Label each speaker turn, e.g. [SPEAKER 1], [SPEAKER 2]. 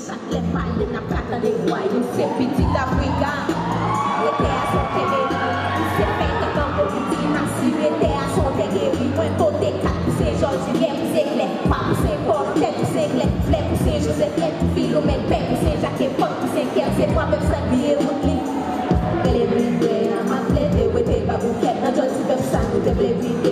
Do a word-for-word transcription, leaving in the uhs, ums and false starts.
[SPEAKER 1] chaque les pailles, n'a pas tant de voix, c'est petit Africa. Et t'es à son télé, c'est fait que quand on dit massif, et t'es à son télé, moi côté quatre, c'est Georges, bien c'est clair, pas c'est Paul, tête c'est clair, flemme c'est Joseph, Philomène, père c'est Jacques, Paul, c'est Pierre, c'est moi même ça, billet, route, elle est brillée, ma plaie, de ouais, t'es pas bouquet, dans Georges, tu peux ça, nous te plaît,